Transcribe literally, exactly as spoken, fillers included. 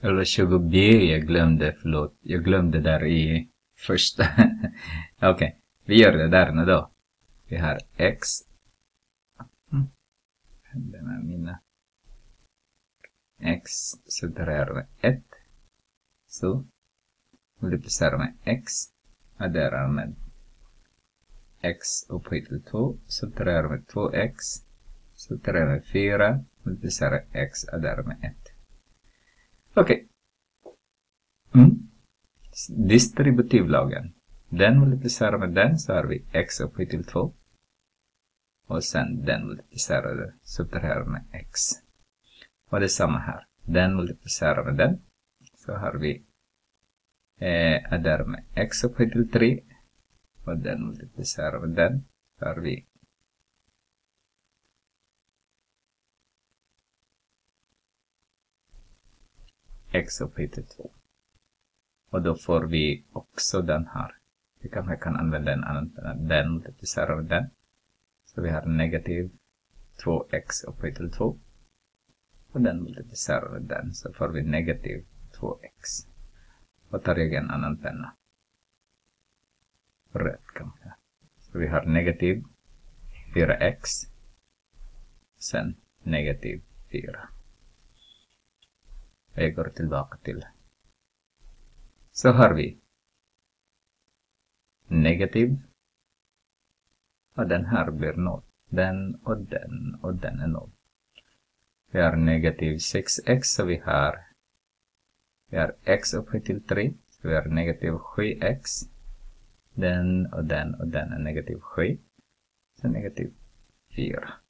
Eller tjugo b, jag glömde, förlåt. Jag glömde där i första. Okej, okay. Vi gör det där nu då. Vi har x. Mm. Det med mina. X subtraherar med ett. Så. Multiplicerar med x. Adderar med x upphöjt till två. Subtraherar med två x. Subtraherar med fyra. Multiplicerar x. Adderar med ett. Okej. Okay. Mm. Distributivlagen. Den multiplicerar med den, så har vi x upphöjt till två. Och sen den multiplicerar subtraherar med x. Och det är samma här. Den multiplicerar med den. Så har vi eh, adderar med x upphöjt till tre. Och den multiplicerar med den. Så har vi x upphöjt till två. Och då får vi också den här. Vi kanske kan använda en annan. Den multiplicerar med den. Så vi har negativ två x upphöjt till två. Och den multiplicerar med den. Så får vi negativ två x. Och tar jag en annan penna. Rätt kanske. Så vi har negativ fyra x. Sen negativ fyra. Och jag går tillbaka till. Så har vi negativ. Och den här blir noll. Den och den och den är noll. Vi har negativ sex x, så vi har vi har x upphöjt till tre. Så vi har negativ sju x. Den och den och den är negativ sju. Så negativ fyra.